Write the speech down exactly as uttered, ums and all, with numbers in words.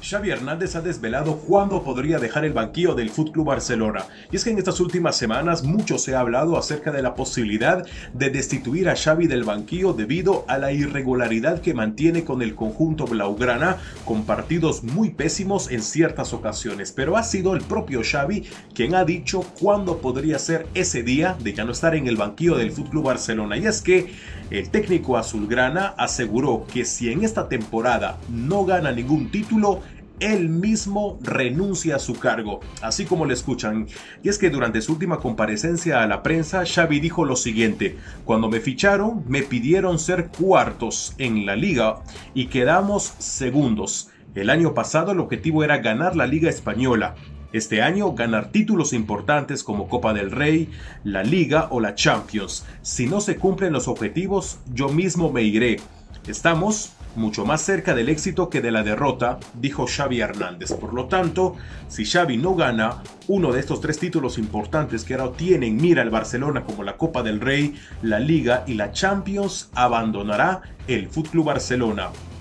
Xavi Hernández ha desvelado cuándo podría dejar el banquillo del F C Barcelona. Y es que en estas últimas semanas mucho se ha hablado acerca de la posibilidad de destituir a Xavi del banquillo debido a la irregularidad que mantiene con el conjunto blaugrana, con partidos muy pésimos en ciertas ocasiones. Pero ha sido el propio Xavi quien ha dicho cuándo podría ser ese día de ya no estar en el banquillo del F C Barcelona. Y es que el técnico azulgrana aseguró que si en esta temporada no gana ningún título, él mismo renuncia a su cargo, así como le escuchan. Y es que durante su última comparecencia a la prensa, Xavi dijo lo siguiente: cuando me ficharon, me pidieron ser cuartos en la liga y quedamos segundos. El año pasado el objetivo era ganar la Liga Española. Este año ganar títulos importantes como Copa del Rey, la Liga o la Champions. Si no se cumplen los objetivos, yo mismo me iré. Estamos mucho más cerca del éxito que de la derrota, dijo Xavi Hernández. Por lo tanto, si Xavi no gana uno de estos tres títulos importantes que ahora tiene en mira el Barcelona, como la Copa del Rey, la Liga y la Champions, abandonará el F C Barcelona.